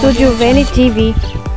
Studio Veni TV.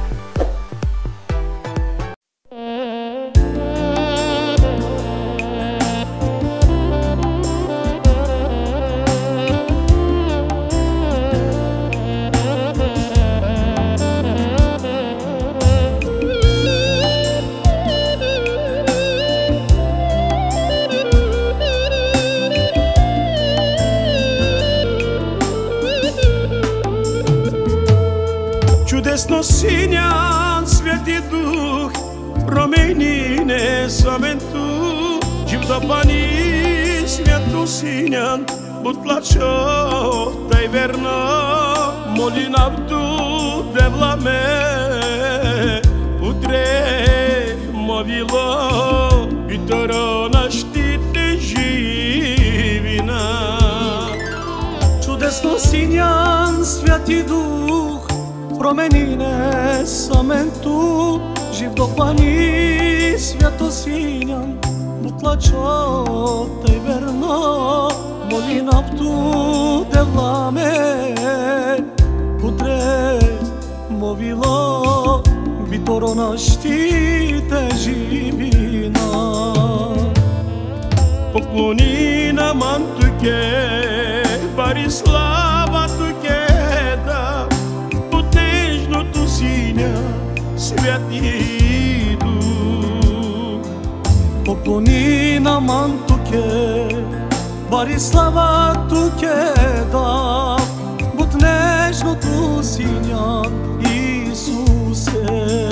Чудесно синян Свети Дух промени несаменtu, Живдопани свято синян Бутлачо тай верна Молинавту девламе Утре мовило Виторо наштите живина. Чудесно синян Свети Дух промени несаменtu, Живдопани свято синян Бутлачо тай верно Молинавту девламе Утре мовило Виторо наштите живина. Поклони на мантуке Бари слава туке да Под нежното синя Свети Дух. Поклони на мантуке Бари слава туке да Под нежното синя Исусе.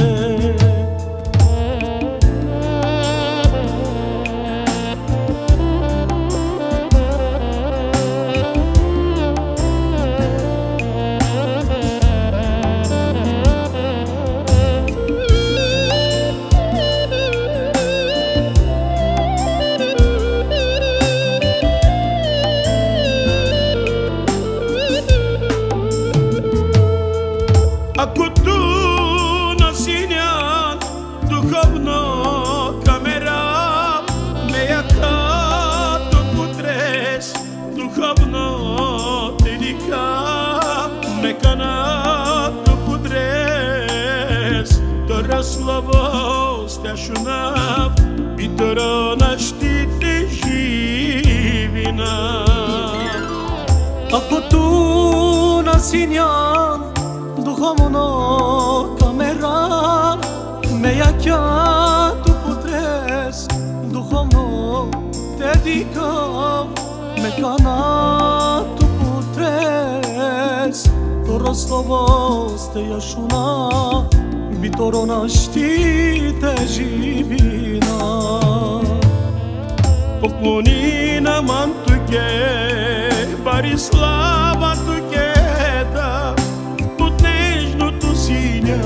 Ако ту на синя духовно камера Мея като потрес духовно телика Меканато потрес Тора слово стяшунав И тора наштите живина. Ако ту на синя духовно камера Мея като потрес духовно тедикав Меканато потрес Торо слово стеяшуна Виторо наштите живина. Поклони на мантуке Бари слава туке да Под нежното синя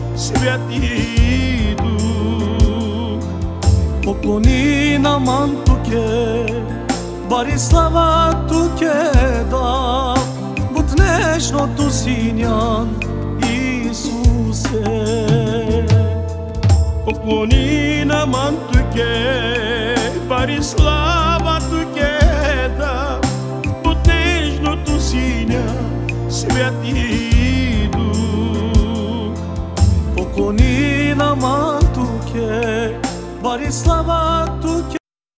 Свети Дух. Поклони на мантуке Бари слава туке да Под нежното синя Исусе. Поклони на мантуке Бари слава туке да Под нежното синя Свети Дух. Поклони на мантуке Бари слава туке.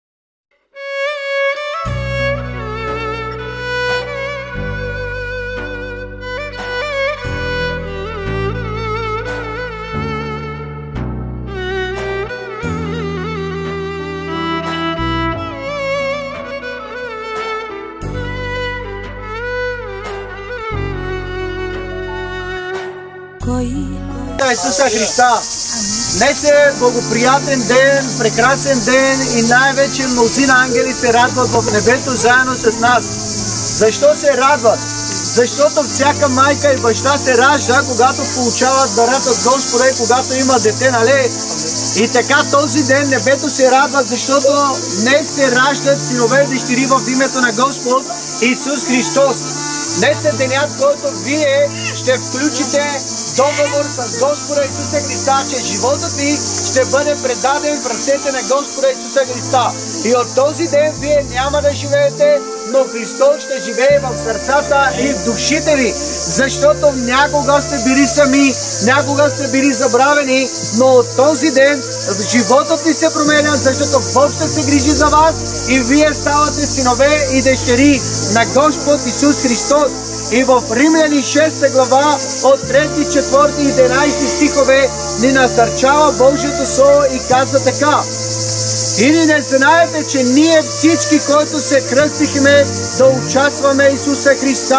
Исуса Христа. Днес е благоприятен ден, прекрасен ден и най-вече мнозина ангели се радват в небето заедно с нас. Защо се радват? Защото всяка майка и баща се ражда, когато получават дарата от Господа и когато има дете, нали? И така този ден небето се радва, защото днес се раждат синове и дъщери в името на Господ Исус Христос. Днес е денят, който вие ще включите договор с Господа Исуса Христа, че животът ви ще бъде предаден в ръцете на Господа Исуса Христа. И от този ден вие няма да живеете, но Христос ще живее в сърцата и в душите ви, защото някога сте били сами, някога сте били забравени, но от този ден животът ви се променя, защото Бог ще се грижи за вас и вие ставате синове и дъщери на Господ Исус Христос. И в Римляни 6 глава от 3, 4 и 11 стихове ни насърчава Божието Слово и казва така: или не знаете, че ние всички, които се кръстихме да участваме в Исуса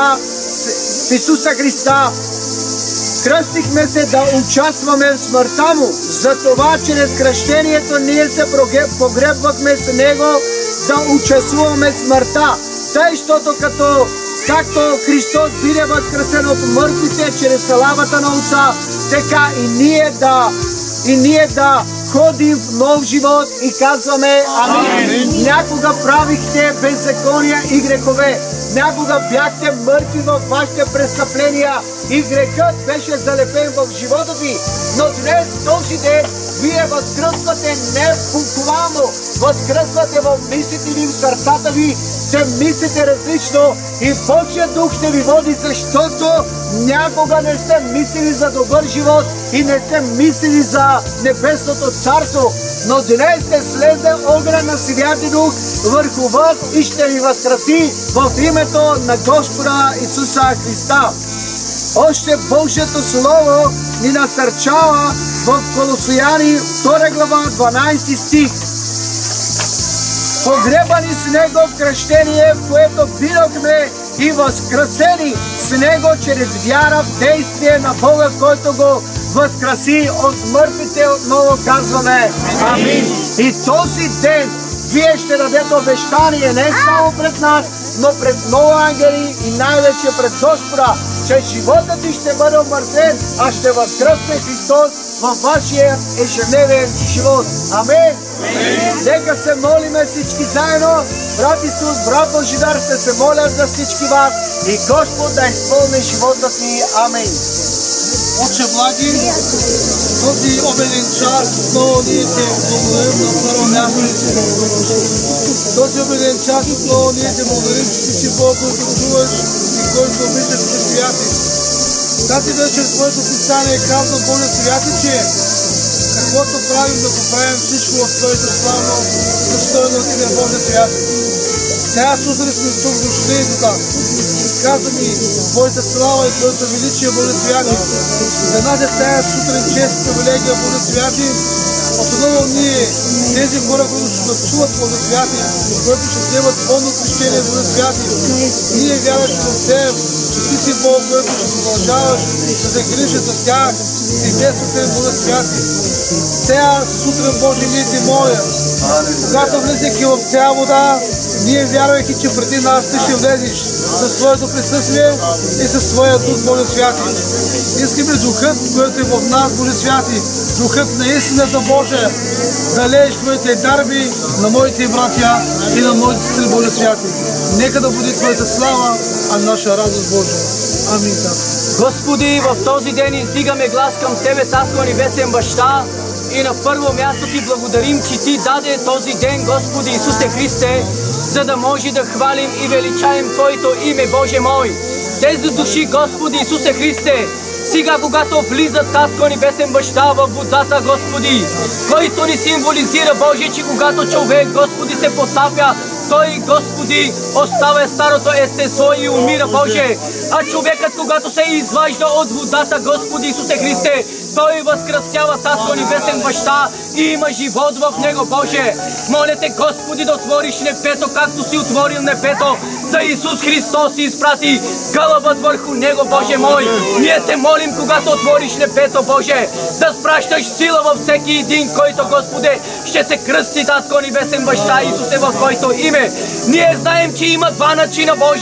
Христа, кръстихме се да участваме в смъртта Му. Затова чрез кръщението ние се погребвахме с Него да участваме в смъртта. Тъй, защото както Христос биде възкресен от мъртвите чрез славата на Отца, така и ние да ходим в нов живот и казваме амин. Някога правихте беззакония и грехове. Някога бяхте мъртви в вашите престъпления и грехът беше залепен в живота ви. Но днес, този ден, вие възкръсвате не буквално, възкръсвате в мислите ви, в сърцата ви, ще мислите различно и Божия дух ще ви води, защото някога не сте мислили за добър живот и не сте мислили за небесното царство, но днес ще слезе огън на Святи Дух върху вас и ще ви възкраси в името на Господа Исуса Христа. Още Божието Слово ни насърчава в Колосяни 2 глава 12 стих. Погребани с Него в кръщение, в което бидохме и възкресени с Него чрез вяра в действие на Бога, който го възкреси от мъртвите. Отново казваме амин. И този ден вие ще дадете обещание не само пред нас, но пред много ангели и най-вече пред Господа, че животът ти ще бъде омъртвен, а ще възкръсне Христос във вашия ежедневен живот. Амин! Нека се молиме всички заедно. Брат Исус, брат Божидар ще се молят за всички вас и Господ да изпълни живота ти. Амин! Отче благи, този обеден час отново ние те благодарим на първо място. Този обеден час отново ние те благодарим, че ти си Бог, който чуваш и който обичаш на святи. Тази вечер твоето писание казва, Боже святи, че каквото правим да го правим всичко в Твоето славно и достойно име Боже святи. Сега сутрин сме тук дошли и така. Каза ми Твоята слава и Твоето величие, Боже святи. За нас е тая сутрин чест и привилегия, Боже святи. Особено ние, тези хора, които ще чуват, Боже святи, които ще вземат водно кръщение, Боже святи. Ние вярваме в Теб, че Ти си Бог, който ще продължаваш да се грижи за тях и детството им, Боже святи. Сега сутрин, Боже, ние Ти моля, когато влизайки в тя вода, ние вярвайки, че преди нас Ти ще влезеш със Своето присъствие и със Своя Дух, Боже святи. Искаме Духът, който е в нас, Боже святи, Духът на истината Божия, да лееш Твоите дарби на моите братя и на моите сестри, Боже святи. Нека да бъде Твоята слава, а наша радост, Божия. Амин. Господи, в този ден издигаме глас към Тебе, Татко Небесен Баща, и на първо място Ти благодарим, че Ти даде този ден, Господи Исусе Христе, за да може да хвалим и величаем Твоето име, Боже мой. Тези души, Господи Исусе Христе, сега когато влиза Татко Небесен Баща във водата, Господи, който ни символизира, Боже, че когато човек, Господи, се потапя, той, Господи, оставя старото естество и умира, Боже. А човекът, когато се изважда от водата, Господи Исусе Христе, той възкръсява Татко Небесен Баща и има живот в него, Боже. Моля Те, Господи, да отвориш небето, както си отворил небето за Исус Христос и изпрати гълъбът върху него, Боже мой. Ние Те молим, когато отвориш небето, Боже, да спращаш сила във всеки един, който, Господи, ще се кръсти, Татко Небесен Баща Исусе, в Твоето име. Ние знаем, че има два начина, Боже,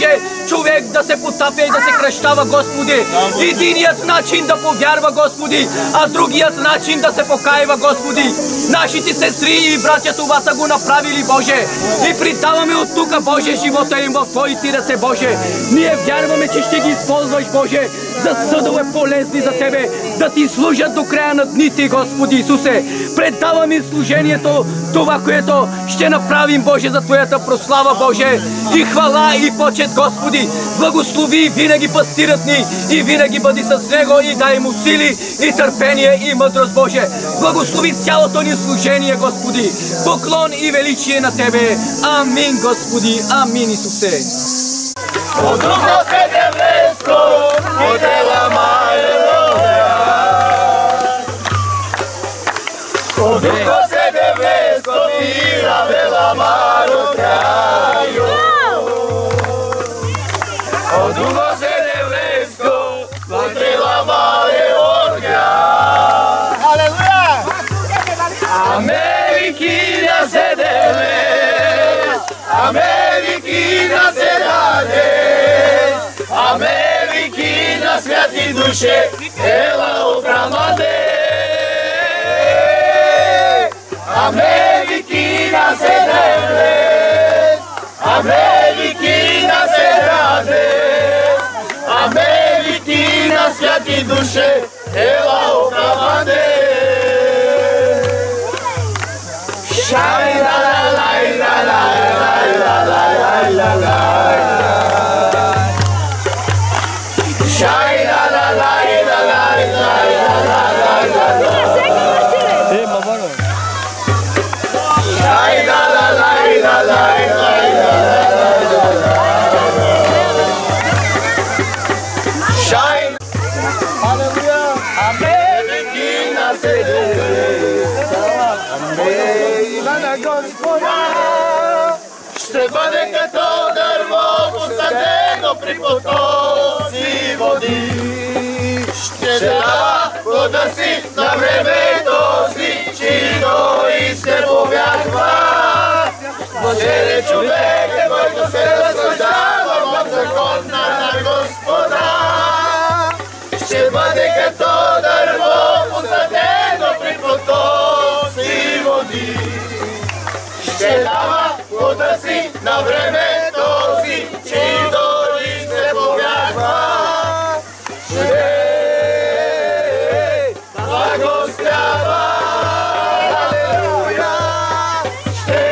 човек да се потапя и да се кръщава, Господи. Единият начин да повярва, Господи, а другият начин да се покаива, Господи. Нашите сестри и братя това са го направили, Боже. И придаваме от тук, Боже, живота им в Твоите ръце, Боже. Ние вярваме, че ще ги използваш, Боже, за съдове полезни за Тебе, да Ти служат до края на дните, Господи Исусе. Предаваме служението, това, което ще направим, Боже, за Твоята прослава, Боже. И хвала и почет, Господи. Благослови винаги пастирът ни и винаги бъди с него и дай му сили и търпение и мъдрост, Боже. Благослови цялото ни служение, Господи. Поклон и величие на Тебе. Амин, Господи. Амин, Исусе. O Duhu Srednjevresko, modela Majeloja. O Duhu Srednjevresko, mira vela Marotrajo. O Duhu Srednjevresko, modela Majeloja. Aleluja! Amerikina Srednjevres, Amerikina Srednjevres. Amerikina svjati duše, ela okramade. Amerikina se devles, Amerikina se rade. Amerikina svjati duše, ela okramade. Shai la la la la la la la la la la. Shai la la la la la la la la la la. Hey, mamaro. Shai la la la la la la la la. Shai. Hallelujah. Amerikina se Amerikina na Gospoda. Ще бъде като дърво посадено при потоци води. Ще дава плода си на времето си, чието ище повярва. Блажен е човекът, който се разсъждава в закона на Господа. Ще бъде като дърво посадено при потоци води. Ще дава плода си на времето си, чието ище повярва. Ще благославя. Алелуя. Ще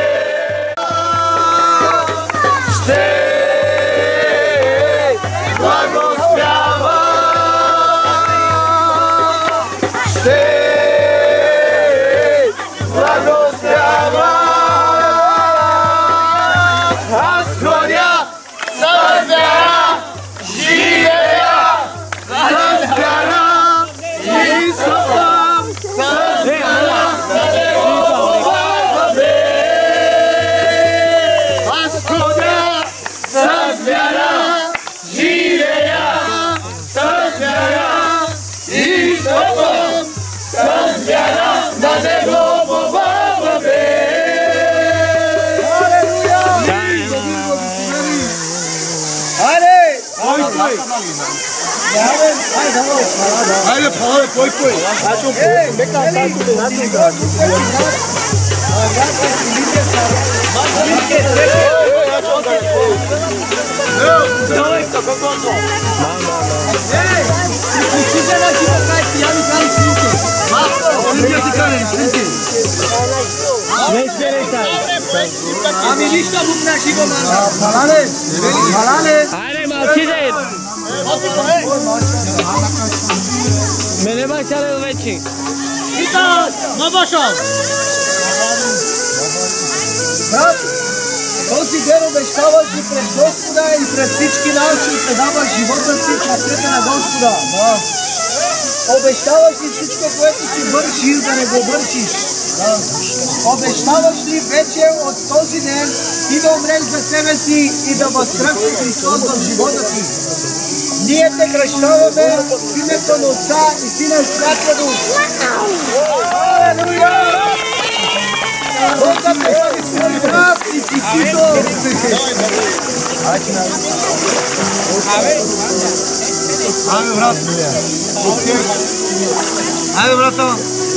благославя. Ще благославя. Аз ходя с вяра, живея с вяра и стъпвам с вяра на Неговата вест. Аз ходя с вяра, живея с вяра и стъпвам с вяра на Неговата вест. Haydi pahalı koy koy. Ами нищо бук на шиго манда. Халале. Хайде, малците! Мене бачале вече. Итак, мабашал. Брат, този ден обещаваш и пред Господа и пред всички нас, че предаваш живота си в ръцете на Господа. Обещаваш ли всичко, което си вършиш, да не го вършиш? Обещаваш ли вече от този ден ти да умреш за себе си и да възкръснеш Христос в живота си? Ние те кръщаваме в името на Отца и Сина и Святия Дух. Алелуя! Бог да те бъде свой брат и честито! Айде, брат. Айде, брата.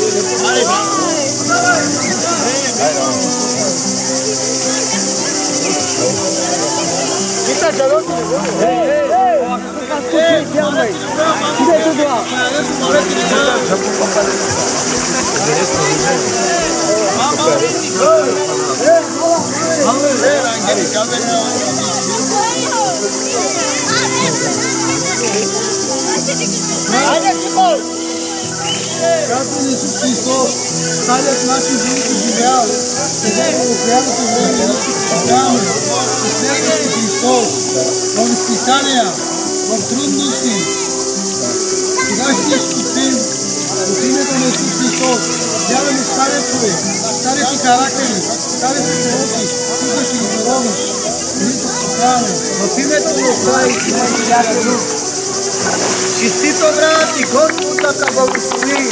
Господи Исус Христос, Царят наши живите живял, сега в океаното време да се спасяваме, и следващи Христос, в изпитания, в трудности. Сега ще изкупим от името на Исус Христос, взяваме стария човек, старите характери, старите животи, тук ще ги заровиш, и да спасяваме. В името на Отца и Сина и Святия Дух. Честито, брат, и Господ да те благослови.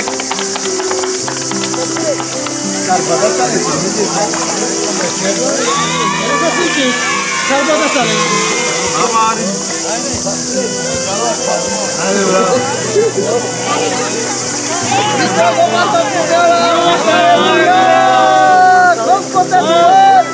Сарбада са ли си? Сарбада са ли? Амари. Айде, брат. Господ е добър!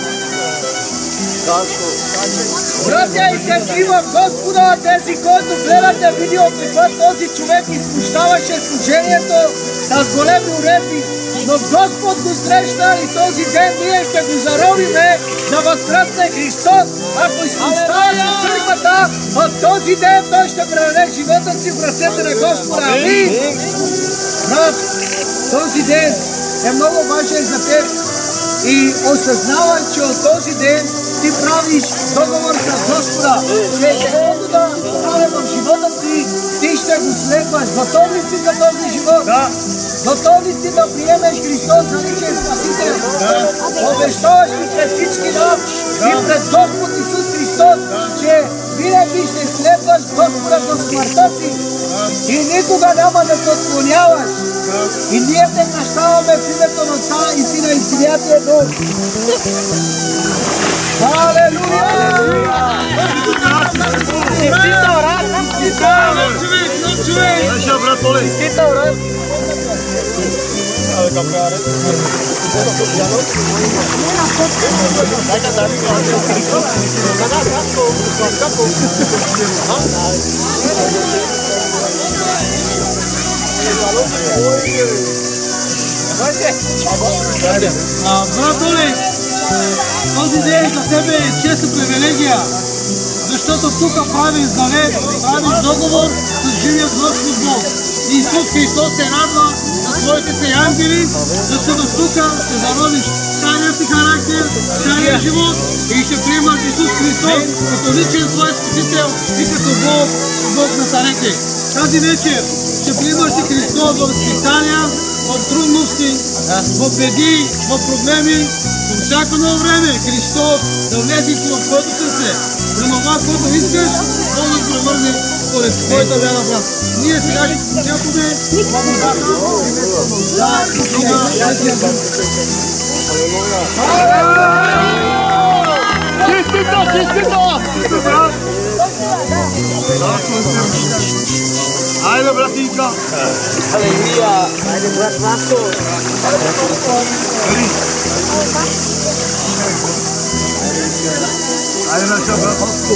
Братя и сестри в Господа, тези, които гледате видео, каква този човек изпущаваше служението с големи уредби, но Господ го срещна и този ден ние ще го заровиме да възкръсне Христос. Ако изпущаваше църквата, от този ден той ще предаде живота си в ръцете на Господа. Амин! Брат, този ден е много важен за теб и осъзнавай, че от този ден ти правиш договор с Господа, че каквото да стане в живота си, ти ще го следваш. Готов ли си за този живот? Да. Готов ли си да приемеш Христос за личен Спасител? Да. Обещаваш ли пред всички нас и пред Господ Исус Христос, че винаги ще следваш Господа до смъртта си и никога няма да се отклоняваш. И ние те кръщаваме в името на Отца и Сина и Святия Дух. Алелуя! Брат Олег, този ден за тебе е чест и привилегия, защото тук правиш завет, правиш договор с живия Господ Бог. Исус Христос се радва на своите си ангели, защото тук ще заровиш стария си характер, стария живот и ще приемаш Исус Христос като личен свой Спасител и като Бог на царете. Тази вечер ще приемаш и Христос в изпитания, в трудности, в беди, в проблеми, по всяко едно време Христос да влезе в твоето сърце. За това, което искаш, може да превърне според твоята вяра, брат. Ние сега ще почакаме Честито, честито! Айде, братинка! Алелуя! Айде, брат Васко! Айде, наша брат Васко!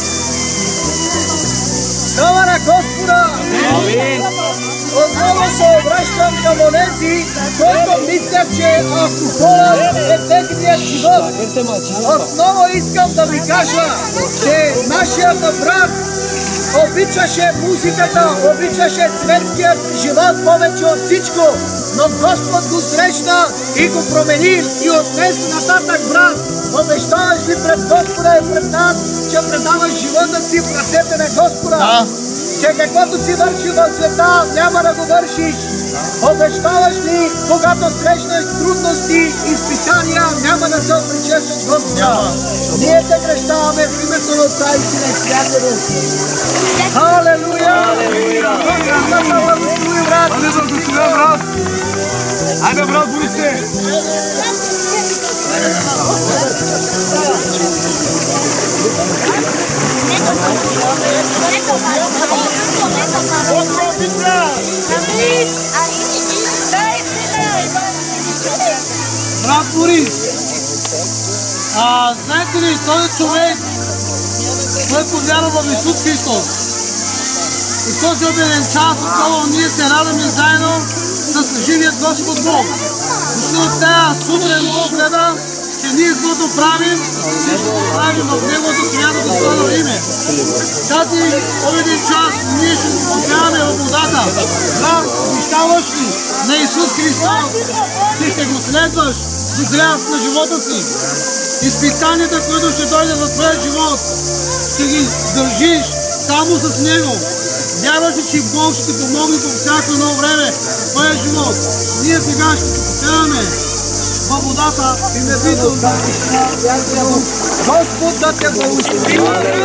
Слава на Господа! Амин. Отново се обръщам към онези, които мислят, че алкохолът е техният живот. Отново искам да ви кажа, че нашият брат обичаше музиката, обичаше светският живот повече от всичко, но Господ го срещна и го промени и отнес нататък, брат. Обещаваш ли пред Господа и пред нас, че предаваш живота си в ръцете на Господа? Че каквото си върши в света, няма да го вършиш. Обещаваш ли, когато срещнеш трудности, изпитания, няма да се отречеш от Господа? Ние те кръщаваме в името на Отца и Сина и Святия Дух. Алелуя! Господ да те благослови, брат! Айде, благословен, брат! Айде, брат, буй се! Брат Борис, знаете ли, този човек, той повярва в Исус Христос. И в този обеден час отново ние се радваме заедно с живият Господ Бог. Защото тази сутрин Бог гледа, че ние каквото правим, всичко правим в Неговото свято достойно име. Тази обеден час ние ще го покриваме в водата. Да, обещаваш ли на Исус Христос, че ще го следваш до краят на живота си. Изпитанията, които ще дойдат в твоя живот, ще ги държиш само с Него. Вярваш ли, че Бог ще ти помогне по всяко едно време в твоя живот. Ние сега ще се покриваме във водата и небито да Господ да те благослови.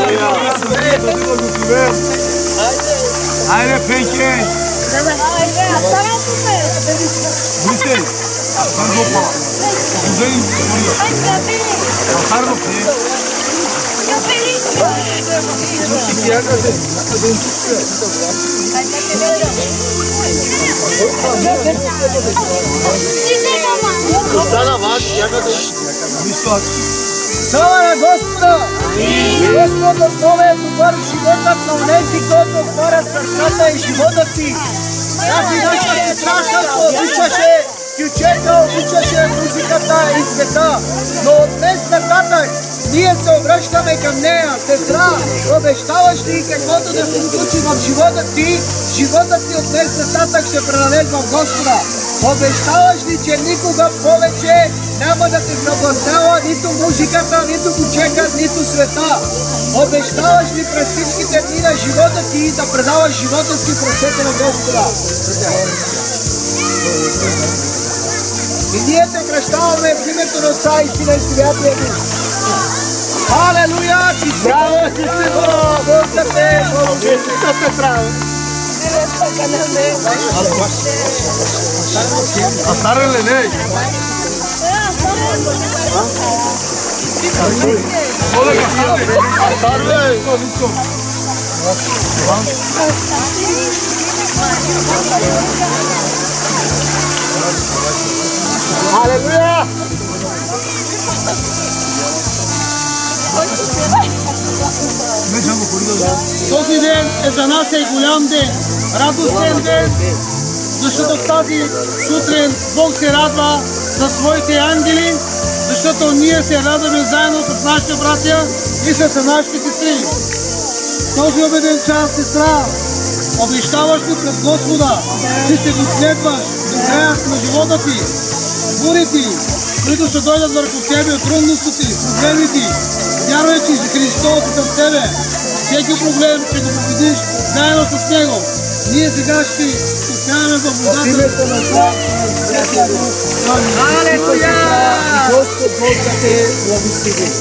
Айде, Пенче! Брусен! Пардопа! Гузелин! Пардопе! Слава на Господа! Господ отново е добър в животът на онези, които отворят сърцата и живота си. Тази наша сестра също обичаше ключета, обичаше музиката и света. Но от днес нататък ние се обръщаме към нея. Сестра, обещаваш ли каквото да се случи в живота ти, животът ти от днес нататък ще предаде в Господа? Обещаваш ли, че никога повече няма да те съблазнява нито музиката, нито ключекът, нито света? Обещаваш ли през всичките дни на живота ти да предаваш живота си в ръцете на Господа? И ние те кръщаваме в името на Отца и Сина и Святия Дух. Халелуя! Браво, сестро! Бог да те благослови! Да те прави! А стара ли не? Халелуя! Този ден е за нас голям ден, радостен ден, защото тази сутрин Бог се радва за своите ангели, защото ние се радваме заедно с нашите братя и с нашите сестри. Този обеден час, сестра, обещаваш ли пред Господа, че ще го следваш до краят на живота ти, бурите, които ще дойдат върху тебе, трудностите, проблемите. Вярвай, че Христос е с тебе. Всеки проблем ще го победиш заедно с Него. Ние сега ще покриваме във водата на Отца и Святия Дух. Халелуя! Господ Бог да те благослови.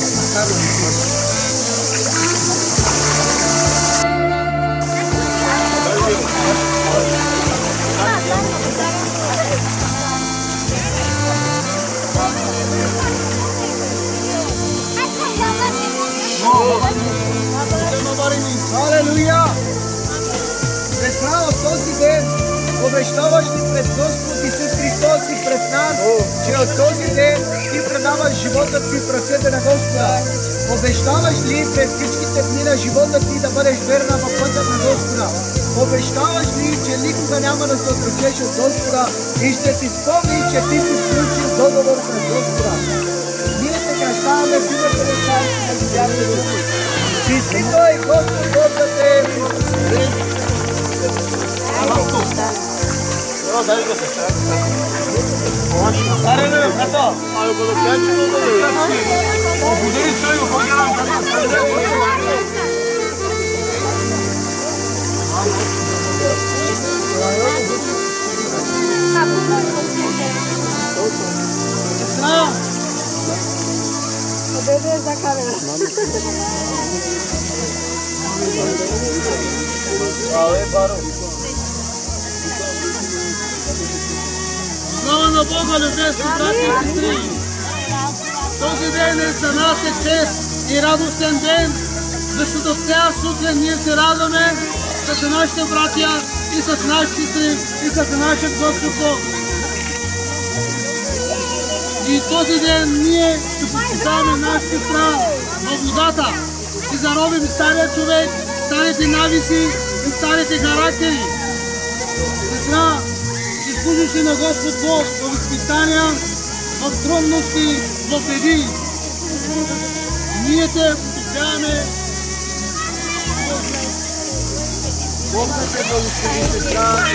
Халелуя! Сестра, в този ден обещаваш ли пред Господ Исус Христос и пред нас, че от този ден ти предаваш живота си в ръцете на Господа? Обещаваш ли през всичките дни на живота ти да бъдеш верна в пътя на Господа? Обещаваш ли, че никога няма да се отречеш от Господа и ще си спомни, че ти си сключил договор пред Господа? Ние те кръщаваме в името на Отца и Сина и Святия Дух. Честито и Господ Бог да те благослови. Слава на Бога, любезни брати и сестри! Този ден е за нас чест и радостен ден, защото цяла сутрин ние се радваме с нашите братя и с нашите сестри и с нашия Господ Бог. И този ден ние ще поставяме нашата страна във водата и заробим стария човек, старите навици и старите характери. Сестра, ще служиш ли на Господ Бог в изпитания, в трудности, в беди. Ние те потопяваме. Бог да те благослови, сестра.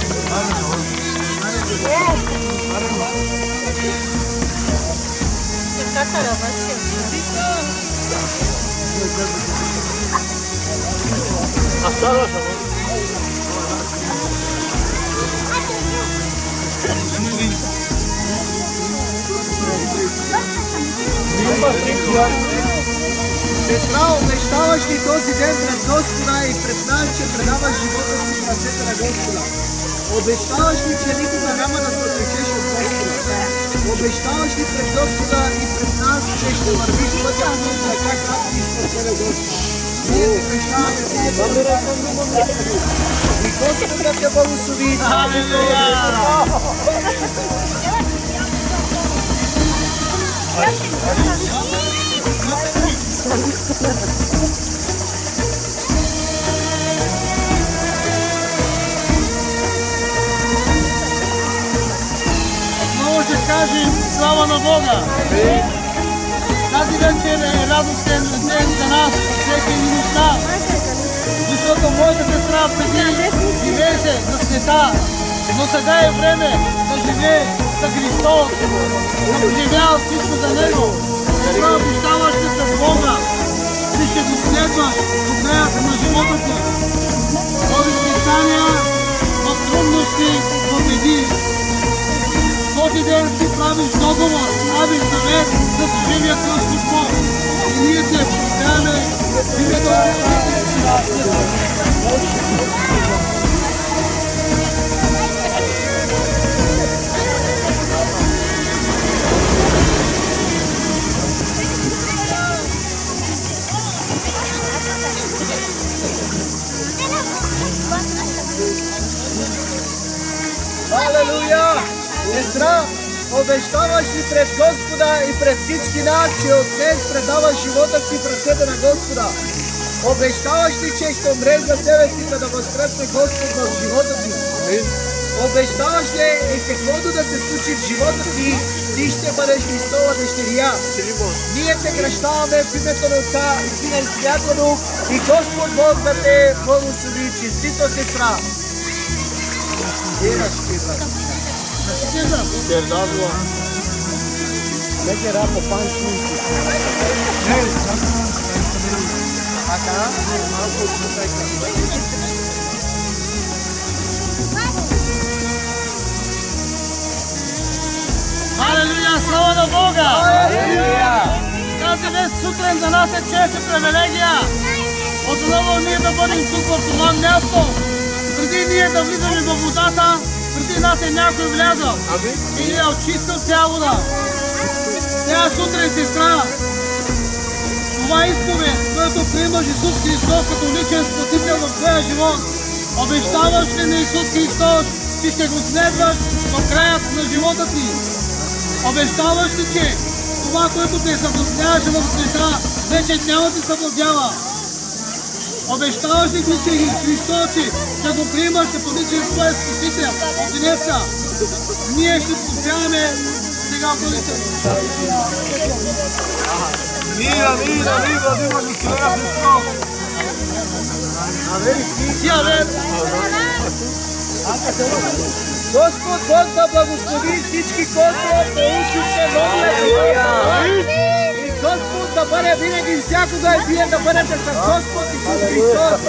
Сестра, обещаваш ли този ден пред Господа и пред нас, че предаваш живота си в ръцете на Господа? Обещаваш ли, че никога няма да се отречеш от Господа? Обещаваш ли пред Господа и пред нас, че ще вървиш пътя му на както и спасена Господа? Ние те обещаваме, ние те обещаваме. И Господ да те благослови. Отново ще кажем слава на Бога. Тази вечер е радостен ден за нас, всеки минута. Защото моята сестра преди живееше за света, но сега е време да живее за Христос, да преживява всичко за Него. Сестра, обещаваш ли с Бога, че ще го следваш до края на живота ти. В изпитания, в трудности, в беди. Този ден ти правиш договор, правиш завет за живия Господ Бог. И ние те поздравяме името на Алелуя! Сестра, обещаваш ли пред Господа и пред всички нас, че от днес предаваш живота си в ръцете на Господа? Обещаваш ли, че ще умреш за себе си, за да възкръсне Господ в живота си? Обещаваш ли и каквото да се случи в живота си, ти ще бъдеш Христова дъщеря? Ние те кръщаваме в името на Отца и Сина и Святия Дух и Господ Бог да те благослови. Честито, сестра! Алелуя! Слава на Бога! Тази днес сутрин за нас е чест и привилегия. Отново ние да бъдем тук в това място. Преди ние да влизаме във водата, преди нас е някой влязъл. И ние очистил цяла вода. Тя сутрин, сестра, това изповед, което приемаш Исус Христос като личен спасител в твоя живот. Обещаваш ли на Исус Христос, че ще го следваш до краят на живота ти? Обещаваш ли, че това, което те съблазняваше в света, вече няма да съблазнява? Обещаваш ли, че Христос, че го приемаш като личен своя спасител от днеска? Ние ще повтаряме сега бъдете. Mira, mira, viva, viva, Lucía, Jesús. Си, авен! Господ Бог да благослови всички, които получиха новия живот. И Господ да бъде винаги всякога и вие да бъдете с Господ Исус Христос.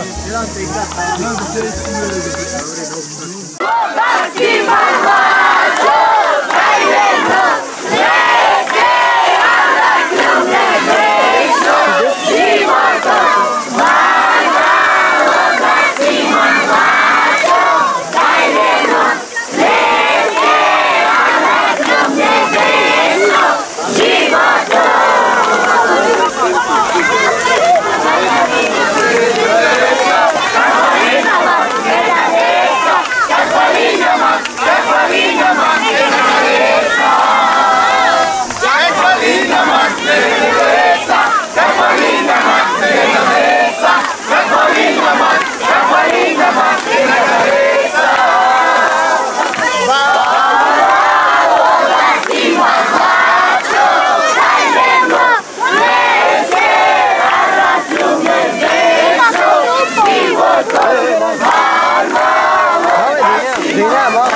Няма.